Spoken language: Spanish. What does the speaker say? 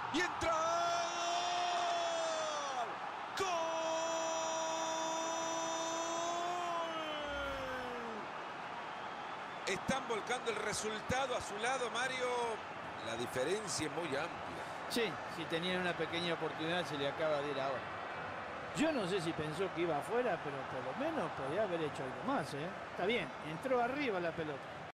Y entra. ¡Gol! Están volcando el resultado a su lado, Mario. La diferencia es muy amplia. Sí, si tenían una pequeña oportunidad se le acaba de ir ahora. Yo no sé si pensó que iba afuera, pero por lo menos podía haber hecho algo más, ¿eh? Está bien, entró arriba la pelota.